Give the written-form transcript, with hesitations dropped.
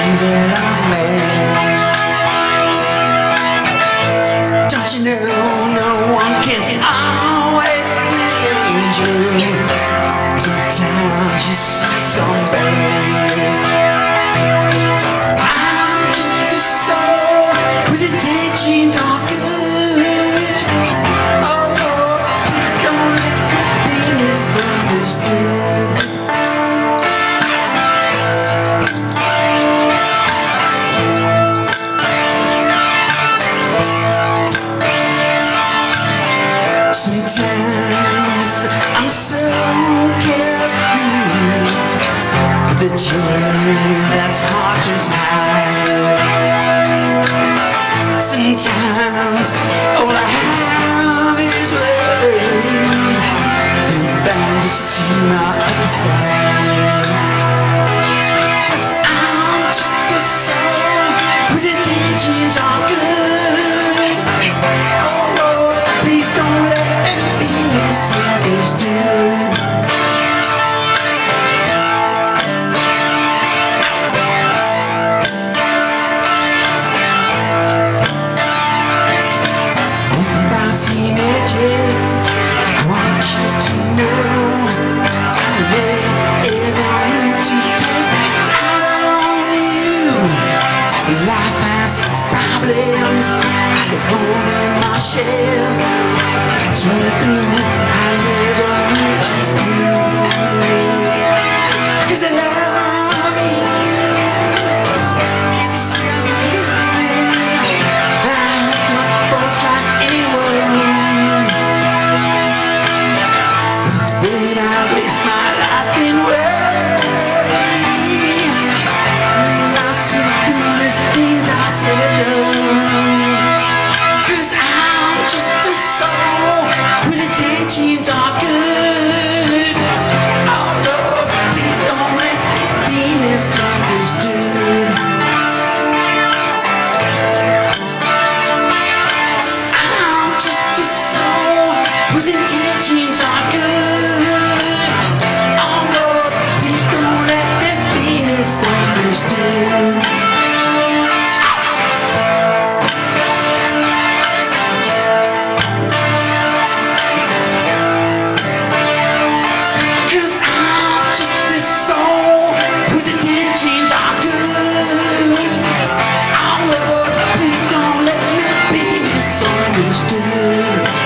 that I made. Don't you know no one can always be an angel? Sometimes you see some bad. I'm just a soul whose intentions are good. Oh Lord, please don't let me be misunderstood. Sometimes I'm so carefree with a journey that's hard to hide. Sometimes all I have is waiting and bound to see my other side. I'm just a soul whose intentions are good. Oh Lord, please don't let misunderstood. About see magic, I want you to know I will never ever need to take out on you. Life has its problems, I get more than my share. It's one thing I never meant to do, 'cause I love you. Can't you see I'm human? I'm not both like anyone. Then I waste my life in worry. Not so foolish things I said and done. 'Cause I'm just a soul whose intentions are good. Oh Lord, please don't let it be misunderstood. I'm just a soul whose intentions are good. Oh Lord, please don't let it be misunderstood. Whose intentions are good. Oh Lord, please don't let me be misunderstood.